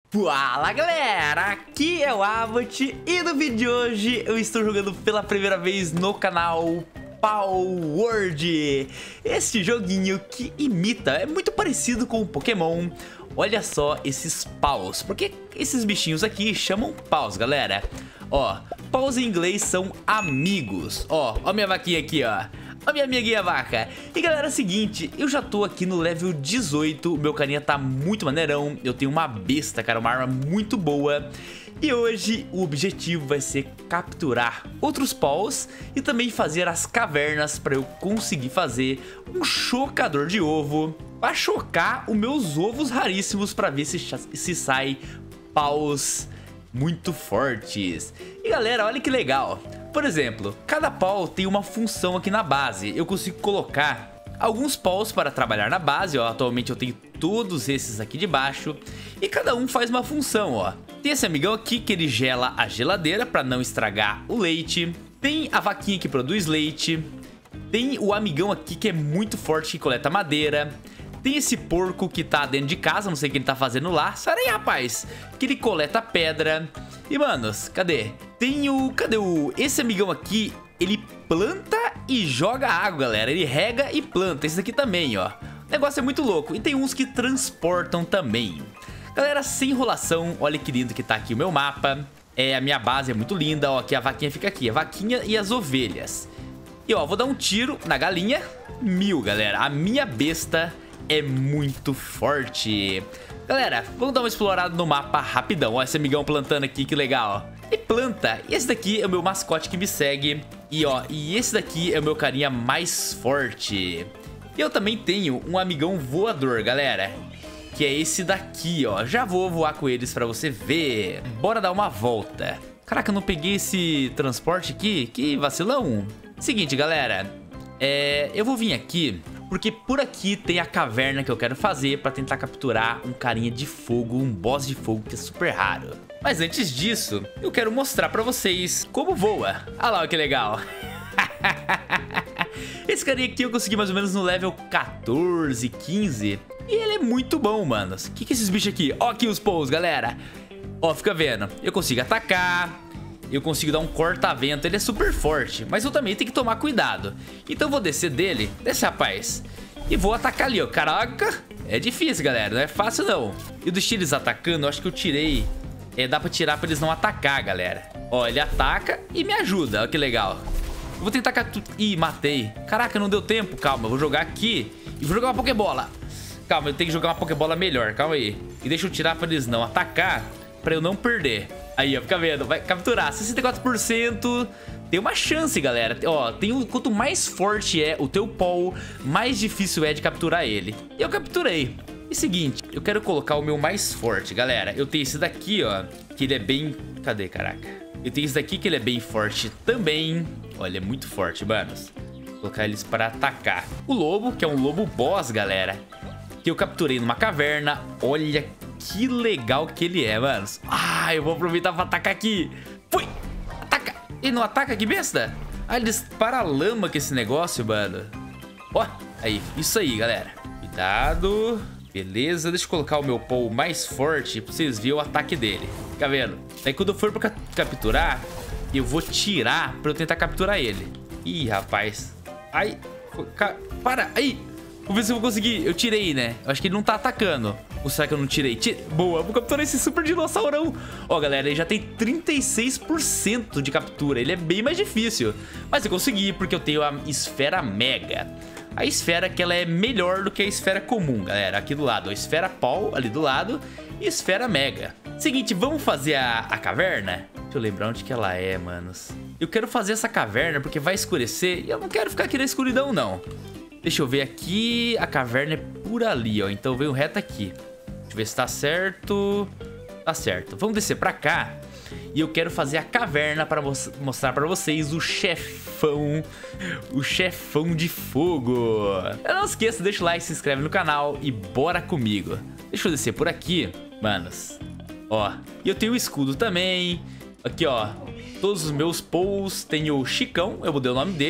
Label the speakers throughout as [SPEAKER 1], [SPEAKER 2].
[SPEAKER 1] Fala galera, aqui é o Abbott e no vídeo de hoje eu estou jogando pela primeira vez no canal Palworld. Este joguinho que imita, é muito parecido com o Pokémon. Olha só esses paus, porque esses bichinhos aqui chamam paus, galera. Ó, paus em inglês são amigos. Ó minha vaquinha aqui, ó. A minha amiguinha vaca. E galera, é o seguinte, eu já tô aqui no level 18, meu carinha tá muito maneirão. Eu tenho uma besta, cara, uma arma muito boa. E hoje o objetivo vai ser capturar outros paus e também fazer as cavernas pra eu conseguir fazer um chocador de ovo pra chocar os meus ovos raríssimos pra ver se sai paus muito fortes. E galera, olha que legal. Por exemplo, cada pau tem uma função aqui na base. Eu consigo colocar alguns paus para trabalhar na base, ó. Atualmente eu tenho todos esses aqui de baixo. E cada um faz uma função, ó. Tem esse amigão aqui que ele gela a geladeira para não estragar o leite. Tem a vaquinha que produz leite. Tem o amigão aqui que é muito forte, que coleta madeira. Tem esse porco que tá dentro de casa, não sei o que ele tá fazendo lá. Sai aí, rapaz, que ele coleta pedra. E, manos, cadê? Esse amigão aqui, ele planta e joga água, galera. Ele rega e planta. Esse aqui também, ó. O negócio é muito louco. E tem uns que transportam também. Galera, sem enrolação, olha que lindo que tá aqui o meu mapa. A minha base é muito linda, ó. Aqui a vaquinha fica aqui. A vaquinha e as ovelhas. E, ó, vou dar um tiro na galinha. 1000, galera. A minha besta é muito forte. Galera, vamos dar uma explorada no mapa rapidão. Ó, esse amigão plantando aqui, que legal, ó. E planta. E esse daqui é o meu mascote que me segue. E ó, esse daqui é o meu carinha mais forte. E eu também tenho um amigão voador, galera, que é esse daqui, ó. Já vou voar com eles pra você ver. Bora dar uma volta. Caraca, eu não peguei esse transporte aqui. Que vacilão. Seguinte, galera, eu vou vir aqui porque por aqui tem a caverna que eu quero fazer pra tentar capturar um carinha de fogo, um boss de fogo que é super raro. Mas antes disso, eu quero mostrar pra vocês como voa. Olha lá que legal. Esse carinha aqui eu consegui mais ou menos no level 14, 15. E ele é muito bom, manos. O que é esses bichos aqui? Ó aqui os paus, galera. Ó, fica vendo. Eu consigo atacar. Eu consigo dar um corta-vento, ele é super forte, mas eu também tenho que tomar cuidado. Então eu vou descer dele, desce rapaz, e vou atacar ali, ó. Caraca, é difícil, galera, não é fácil não. E do Chiles atacando, eu acho que eu tirei, dá pra tirar pra eles não atacar, galera. Ó, ele ataca e me ajuda, ó que legal. Eu vou tentar Ih, matei. Caraca, não deu tempo, calma, eu vou jogar aqui e vou jogar uma Pokébola. Calma, eu tenho que jogar uma Pokébola melhor, calma aí. E deixa eu tirar pra eles não atacar, pra eu não perder. Aí, ó, fica vendo, vai capturar 64%, tem uma chance, galera. Ó, quanto mais forte é o teu pau, mais difícil é de capturar ele. E eu capturei. E seguinte, eu quero colocar o meu mais forte, galera. Eu tenho esse daqui, ó, que ele é bem... Cadê, caraca? Eu tenho esse daqui que ele é bem forte também. Olha, é muito forte, manos. Vou colocar eles para atacar. O lobo, que é um lobo boss, galera, que eu capturei numa caverna. Olha que legal que ele é, manos. Ah, eu vou aproveitar pra atacar aqui. Fui! Ataca! Ele não ataca, que besta? Ah, ele dispara a lama com esse negócio, mano. Ó, aí, isso aí, galera. Cuidado. Beleza, deixa eu colocar o meu pau mais forte pra vocês verem o ataque dele. Fica vendo? Aí quando eu for pra capturar, eu vou tirar pra eu tentar capturar ele. Ih, rapaz. Ai, para, aí. Vou ver se eu vou conseguir. Eu tirei, né? Eu acho que ele não tá atacando. Ou será que eu não tirei? Boa, vou capturar esse super dinossaurão. Ó, galera, ele já tem 36% de captura. Ele é bem mais difícil. Mas eu consegui porque eu tenho a esfera mega. A esfera que ela é melhor do que a esfera comum, galera. Aqui do lado, a esfera pau ali do lado e esfera mega. Seguinte, vamos fazer a caverna? Deixa eu lembrar onde que ela é, manos. Eu quero fazer essa caverna porque vai escurecer e eu não quero ficar aqui na escuridão, não. Deixa eu ver aqui. A caverna é por ali, ó. Então veio reto aqui. Deixa eu ver se tá certo. Tá certo. Vamos descer pra cá. E eu quero fazer a caverna para mostrar pra vocês o chefão. O chefão de fogo. Não esqueça, deixa o like, se inscreve no canal e bora comigo. Deixa eu descer por aqui, manos. Ó, e eu tenho o escudo também. Aqui, ó, todos os meus paus. Tem o Chicão, eu mudei o nome dele.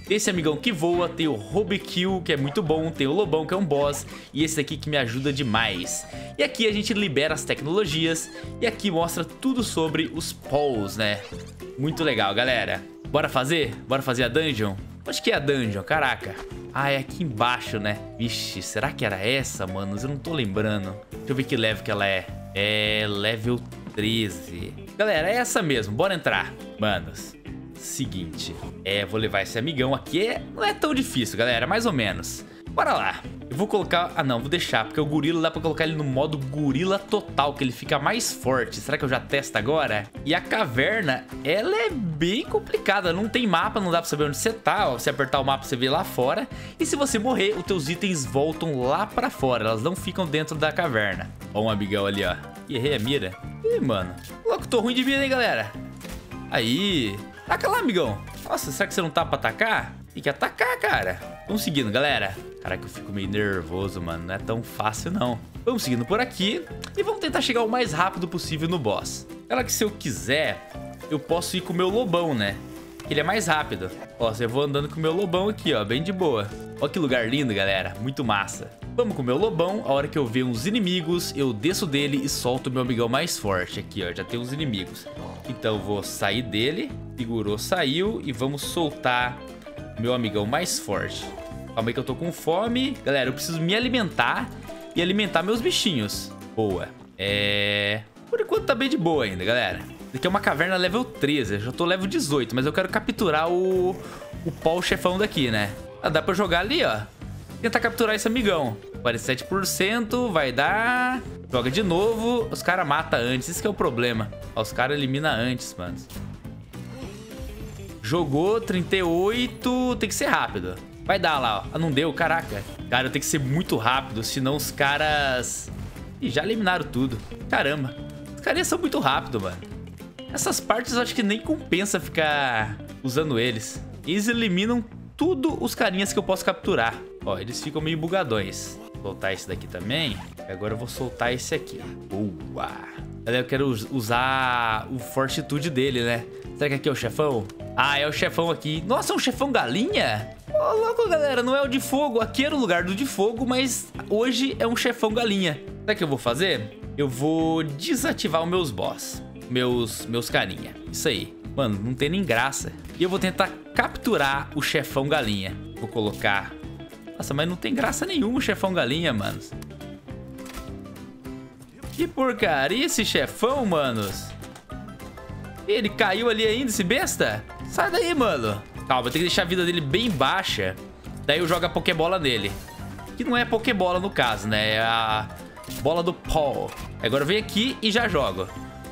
[SPEAKER 1] Tem esse amigão que voa, tem o Robikill, que é muito bom, tem o Lobão, que é um boss, e esse daqui que me ajuda demais. E aqui a gente libera as tecnologias, e aqui mostra tudo sobre os Paws, né? Muito legal, galera. Bora fazer? Bora fazer a dungeon? Acho que é a dungeon, caraca. Ah, é aqui embaixo, né? Vixe, será que era essa, manos? Eu não tô lembrando. Deixa eu ver que level que ela é. É level 13. Galera, é essa mesmo, bora entrar. Manos, seguinte. Vou levar esse amigão aqui. Não é tão difícil, galera, mais ou menos. Bora lá. Eu vou colocar... Ah, não, vou deixar, porque o gorila dá pra colocar ele no modo gorila total, que ele fica mais forte. Será que eu já testo agora? E a caverna, ela é bem complicada. Não tem mapa, não dá pra saber onde você tá. Ó, se apertar o mapa, você vê lá fora. E se você morrer, os teus itens voltam lá pra fora. Elas não ficam dentro da caverna. Ó um amigão ali, ó. Errei a mira. Ih, mano. Louco, tô ruim de mira, hein, galera? Aí. Taca lá, amigão. Nossa, será que você não tá pra atacar? Tem que atacar, cara. Vamos seguindo, galera. Caraca, eu fico meio nervoso, mano. Não é tão fácil, não. Vamos seguindo por aqui. E vamos tentar chegar o mais rápido possível no boss. Ela que se eu quiser, eu posso ir com o meu lobão, né? Ele é mais rápido. Ó, eu vou andando com o meu lobão aqui, ó. Bem de boa. Ó que lugar lindo, galera. Muito massa. Vamos com o meu lobão. A hora que eu ver uns inimigos, eu desço dele e solto o meu amigão mais forte. Aqui, ó. Já tem uns inimigos. Então, eu vou sair dele. Segurou, saiu. E vamos soltar meu amigão mais forte. Calma aí que eu tô com fome. Galera, eu preciso me alimentar e alimentar meus bichinhos. Boa. Por enquanto tá bem de boa ainda, galera. Isso aqui é uma caverna level 13. Eu já tô level 18, mas eu quero capturar o Paw chefão daqui, né? Ah, dá pra jogar ali, ó. Tentar capturar esse amigão. 47%, vai dar. Joga de novo. Os caras matam antes. Isso que é o problema. Ó, os caras eliminam antes, mano. Jogou, 38. Tem que ser rápido. Vai dar lá, ó. Ah, não deu, caraca. Cara, tem que ser muito rápido, senão os caras... Ih, já eliminaram tudo. Caramba. Os caras são muito rápidos, mano. Essas partes eu acho que nem compensa ficar usando eles. Eles eliminam tudo os carinhas que eu posso capturar. Ó, eles ficam meio bugadões. Vou soltar esse daqui também. E agora eu vou soltar esse aqui. Boa. Eu quero usar o fortitude dele, né? Será que aqui é o chefão? Ah, é o chefão aqui. Nossa, é um chefão galinha? Ô, louco, galera, não é o de fogo. Aqui era o lugar do de fogo, mas hoje é um chefão galinha. Sabe o que eu vou fazer? Eu vou desativar os meus boss. Meus carinha. Isso aí. Mano, não tem nem graça. E eu vou tentar capturar o chefão galinha. Vou colocar... Nossa, mas não tem graça nenhuma o chefão galinha, manos. Que porcaria esse chefão, manos. Ele caiu ali ainda, esse besta? Sai daí, mano. Calma, eu tenho que deixar a vida dele bem baixa. Daí eu jogo a Pokébola nele. Que não é Pokébola no caso, né? É a bola do Paw. Agora eu venho aqui e já jogo.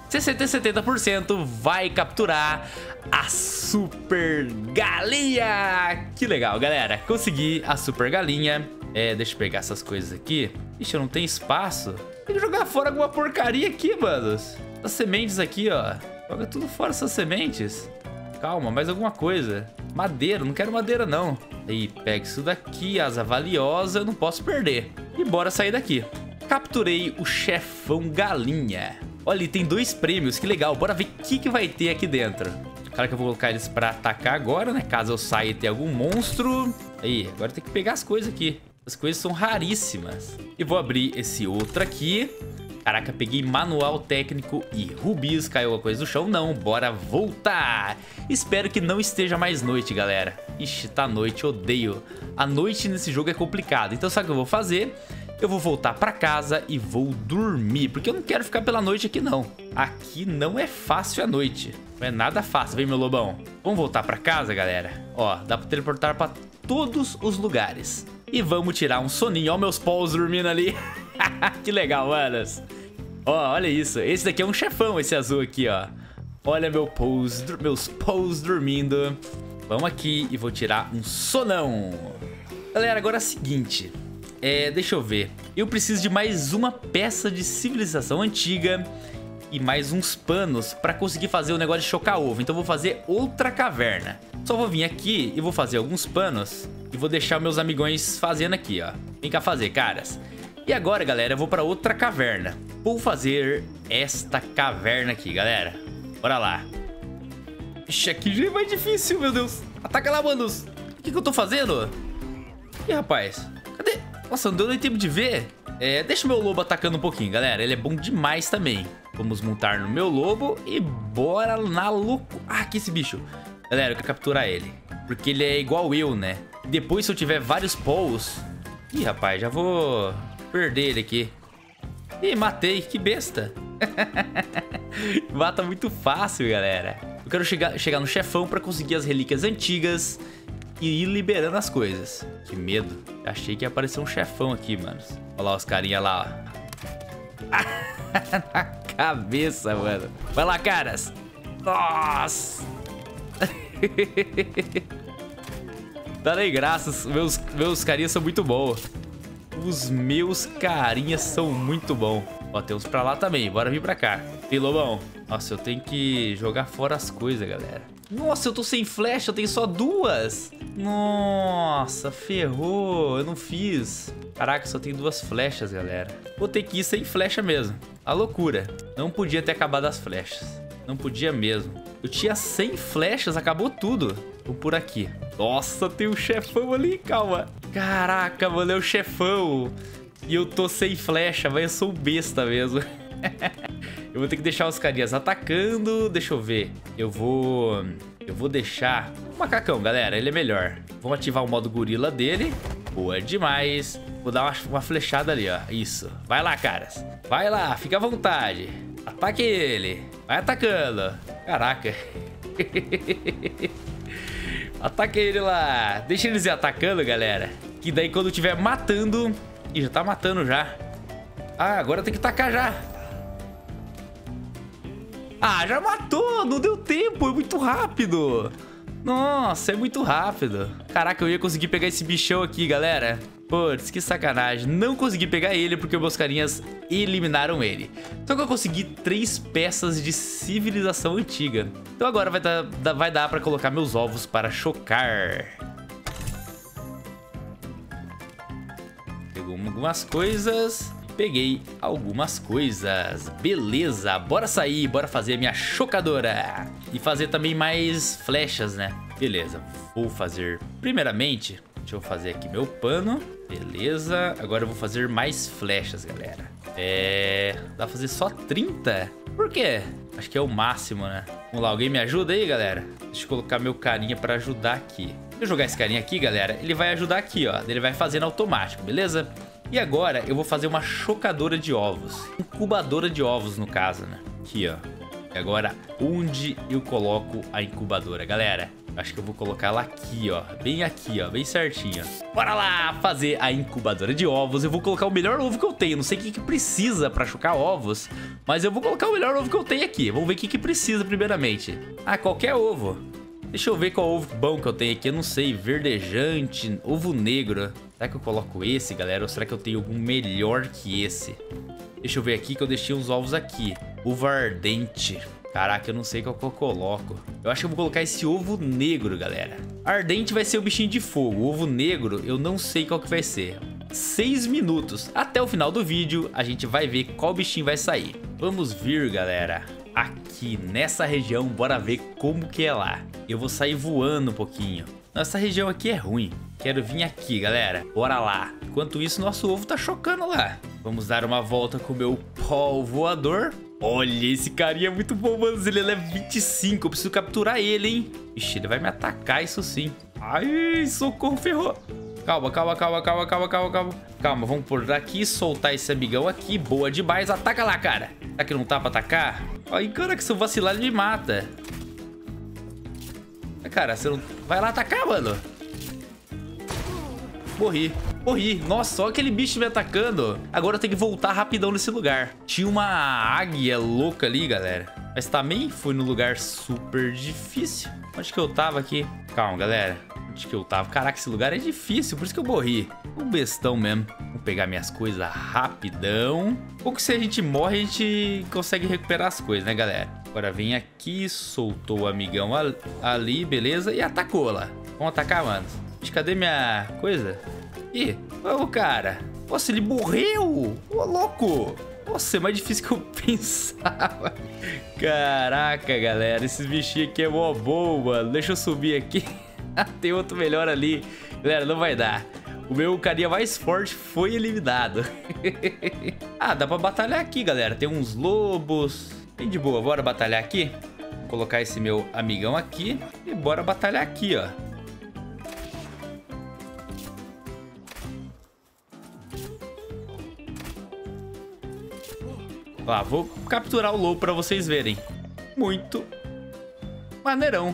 [SPEAKER 1] 70% vai capturar a Super Galinha. Que legal, galera. Consegui a Super Galinha. Deixa eu pegar essas coisas aqui. Ixi, eu não tenho espaço. Tem que jogar fora alguma porcaria aqui, manos. As sementes aqui, ó. Joga tudo fora essas sementes. Calma, mais alguma coisa. Madeira, não quero madeira não. Aí, pega isso daqui, asa valiosa, eu não posso perder. E bora sair daqui. Capturei o chefão galinha. Olha, ele tem 2 prêmios, que legal. Bora ver o que vai ter aqui dentro. Claro que eu vou colocar eles pra atacar agora, né? Caso eu saia e tenha algum monstro. Aí, agora tem que pegar as coisas aqui. As coisas são raríssimas. E vou abrir esse outro aqui. Caraca, peguei manual técnico e rubis. Caiu alguma coisa do chão? Não, bora voltar. Espero que não esteja mais noite, galera. Ixi, tá noite, odeio. A noite nesse jogo é complicado. Então sabe o que eu vou fazer? Eu vou voltar pra casa e vou dormir. Porque eu não quero ficar pela noite aqui, não. Aqui não é fácil a noite. Não é nada fácil, vem, meu lobão. Vamos voltar pra casa, galera. Ó, dá pra teleportar pra todos os lugares. E vamos tirar um soninho. Ó meus paws dormindo ali. Que legal, manos. Ó, olha isso. Esse daqui é um chefão, esse azul aqui, ó. Olha meus paws dormindo. Vamos aqui e vou tirar um sonão. Galera, agora é o seguinte. Deixa eu ver. Eu preciso de mais uma peça de civilização antiga e mais uns panos pra conseguir fazer o negócio de chocar ovo. Então eu vou fazer outra caverna. Só vou vir aqui e vou fazer alguns panos e vou deixar meus amigões fazendo aqui, ó. Vem cá fazer, caras. E agora, galera, eu vou pra outra caverna. Vou fazer esta caverna aqui, galera. Bora lá. Ixi, aqui já é mais difícil, meu Deus. Ataca lá, manos. O que eu tô fazendo? Ih, rapaz. Cadê? Nossa, não deu nem tempo de ver. Deixa o meu lobo atacando um pouquinho, galera. Ele é bom demais também. Vamos montar no meu lobo e bora na louco. Ah, aqui esse bicho. Galera, eu quero capturar ele. Porque ele é igual eu, né? Depois, se eu tiver vários paws... Ih, rapaz, já vou perder ele aqui. Ih, matei. Que besta. Mata muito fácil, galera. Eu quero chegar no chefão pra conseguir as relíquias antigas e ir liberando as coisas. Que medo. Achei que ia aparecer um chefão aqui, mano. Olha lá os carinha lá, ó. Na cabeça, mano. Vai lá, caras. Nossa. Dá nem graças. Meus carinhas são muito bons. Os meus carinhas são muito bons. Ó, tem uns pra lá também. Bora vir pra cá. E lobão. Nossa, eu tenho que jogar fora as coisas, galera. Nossa, eu tô sem flecha. Eu tenho só 2. Nossa, ferrou. Eu não fiz. Caraca, só tenho 2 flechas, galera. Vou ter que ir sem flecha mesmo. A loucura. Não podia ter acabado as flechas. Não podia mesmo. Eu tinha 100 flechas, acabou tudo. Vou por aqui. Nossa, tem um chefão ali, calma. Caraca, mano, é o chefão. E eu tô sem flecha, mas eu sou besta mesmo. Eu vou ter que deixar os carinhas atacando. Deixa eu ver. Eu vou deixar o macacão, galera. Ele é melhor. Vamos ativar o modo gorila dele. Boa demais. Vou dar uma flechada ali, ó. Isso. Vai lá, caras. Vai lá, fica à vontade. Ataque ele. Vai atacando. Caraca. Ataque ele lá. Deixa eles ir atacando, galera. Que daí quando estiver matando... Ih, já tá matando já. Ah, agora tem que tacar já. Ah, já matou. Não deu tempo. É muito rápido. Nossa, é muito rápido. Caraca, eu ia conseguir pegar esse bichão aqui, galera. Putz, que sacanagem. Não consegui pegar ele porque meus carinhas eliminaram ele. Só que eu consegui 3 peças de civilização antiga. Então agora vai dar pra colocar meus ovos para chocar. Pegou algumas coisas. Peguei algumas coisas. Beleza, bora sair, bora fazer a minha chocadora. E fazer também mais flechas, né? Beleza, vou fazer primeiramente... Deixa eu fazer aqui meu pano. Beleza. Agora eu vou fazer mais flechas, galera. Dá pra fazer só 30? Por quê? Acho que é o máximo, né? Vamos lá, alguém me ajuda aí, galera? Deixa eu colocar meu carinha pra ajudar aqui. Se eu jogar esse carinha aqui, galera, ele vai ajudar aqui, ó. Ele vai fazendo automático, beleza? E agora eu vou fazer uma chocadora de ovos. Incubadora de ovos, no caso, né? Aqui, ó. E agora, onde eu coloco a incubadora, galera? Acho que eu vou colocar ela aqui, ó. Bem aqui, ó. Bem certinho. Bora lá fazer a incubadora de ovos. Eu vou colocar o melhor ovo que eu tenho. Não sei o que precisa pra chocar ovos, mas eu vou colocar o melhor ovo que eu tenho aqui. Vamos ver o que precisa primeiramente. Ah, qualquer ovo. Deixa eu ver qual ovo bom que eu tenho aqui. Eu não sei. Verdejante, ovo negro. Será que eu coloco esse, galera? Ou será que eu tenho algum melhor que esse? Deixa eu ver aqui que eu deixei uns ovos aqui. Ovo ardente. Caraca, eu não sei qual que eu coloco. Eu acho que eu vou colocar esse ovo negro, galera. Ardente vai ser o bichinho de fogo. O ovo negro, eu não sei qual que vai ser. 6 minutos. Até o final do vídeo, a gente vai ver qual bichinho vai sair. Vamos vir, galera, aqui nessa região. Bora ver como que é lá. Eu vou sair voando um pouquinho. Nossa região aqui é ruim. Quero vir aqui, galera. Bora lá. Enquanto isso, nosso ovo tá chocando lá. Vamos dar uma volta com o meu pau voador. Olha, esse carinha é muito bom, mano. Ele é level 25. Eu preciso capturar ele, hein? Ixi, ele vai me atacar, isso sim. Ai, socorro, ferrou. Calma. Calma, vamos por aqui, soltar esse amigão aqui. Boa demais. Ataca lá, cara. Será que não tá pra atacar? Ai, cara, que se eu vacilar, ele me mata. Cara, você não... Vai lá atacar, mano. Morri. Nossa, olha aquele bicho me atacando. Agora eu tenho que voltar rapidão nesse lugar. Tinha uma águia louca ali, galera. Mas também foi num lugar super difícil. Onde que eu tava aqui? Calma, galera. Onde que eu tava? Caraca, esse lugar é difícil, por isso que eu morri. Um bestão mesmo. Vou pegar minhas coisas rapidão. Pouco se a gente morre, a gente consegue recuperar as coisas, né, galera? Agora vem aqui, soltou o amigão ali, beleza? E atacou lá. Vamos atacar, mano. Cadê minha coisa? Ih, ô cara. Nossa, ele morreu. Ô, louco. Nossa, é mais difícil que eu pensava. Caraca, galera. Esses bichinhos aqui é mó bom, mano. Deixa eu subir aqui. Tem outro melhor ali. Galera, não vai dar. O meu carinha mais forte foi eliminado. Ah, dá pra batalhar aqui, galera. Tem uns lobos. Bem de boa. Bora batalhar aqui. Vou colocar esse meu amigão aqui. E bora batalhar aqui, ó. Ó, vou capturar o lobo pra vocês verem. Muito maneirão.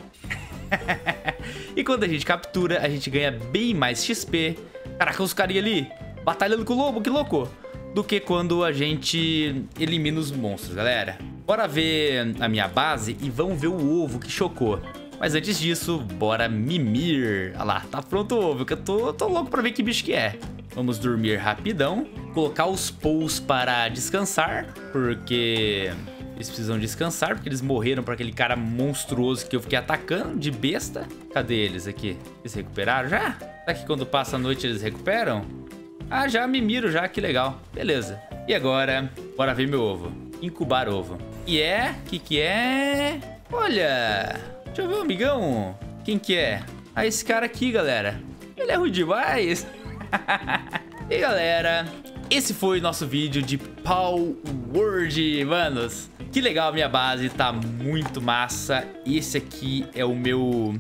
[SPEAKER 1] E quando a gente captura, a gente ganha bem mais XP. Caraca, os carinha ali batalhando com o lobo, que louco. Do que quando a gente elimina os monstros, galera. Bora ver a minha base e vamos ver o ovo que chocou. Mas antes disso, bora mimir. Olha lá, tá pronto o ovo, que eu tô louco pra ver que bicho que é. Vamos dormir rapidão. Colocar os Paws para descansar, porque eles precisam descansar, porque eles morreram para aquele cara monstruoso que eu fiquei atacando de besta. Cadê eles aqui? Eles recuperaram já? Será que quando passa a noite eles recuperam? Ah, já mimiro já, que legal. Beleza. E agora, bora ver meu ovo. Incubar ovo. E é? Que é? Olha, deixa eu ver o amigão. Quem que é? Ah, esse cara aqui, galera. Ele é ruim demais. E galera, esse foi o nosso vídeo de Palworld, manos. Que legal a minha base, tá muito massa. Esse aqui é o meu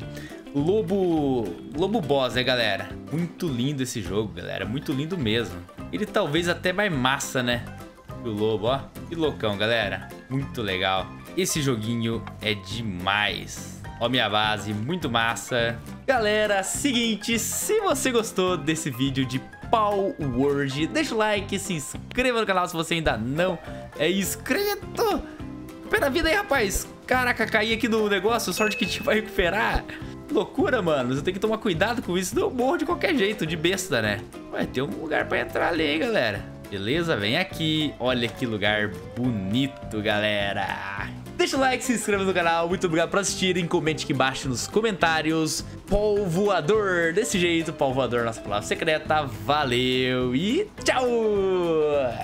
[SPEAKER 1] lobo boss, né, galera? Muito lindo esse jogo, galera, muito lindo mesmo. Ele talvez até mais massa, né, que o lobo, ó. Que loucão, galera, muito legal. Esse joguinho é demais. Ó, minha base, muito massa. Galera, seguinte, se você gostou desse vídeo de Palworld, deixa o like, se inscreva no canal se você ainda não é inscrito. Pera a vida aí, rapaz. Caraca, caí aqui no negócio, sorte que a gente vai recuperar. Loucura, mano, você tem que tomar cuidado com isso, não morro de qualquer jeito, de besta, né? Ué, tem um lugar pra entrar ali, hein, galera. Beleza, vem aqui. Olha que lugar bonito, galera. Deixa o like, se inscreva no canal. Muito obrigado por assistirem. Comente aqui embaixo nos comentários. Pau voador. Desse jeito, pau voador, nossa palavra secreta. Valeu e tchau!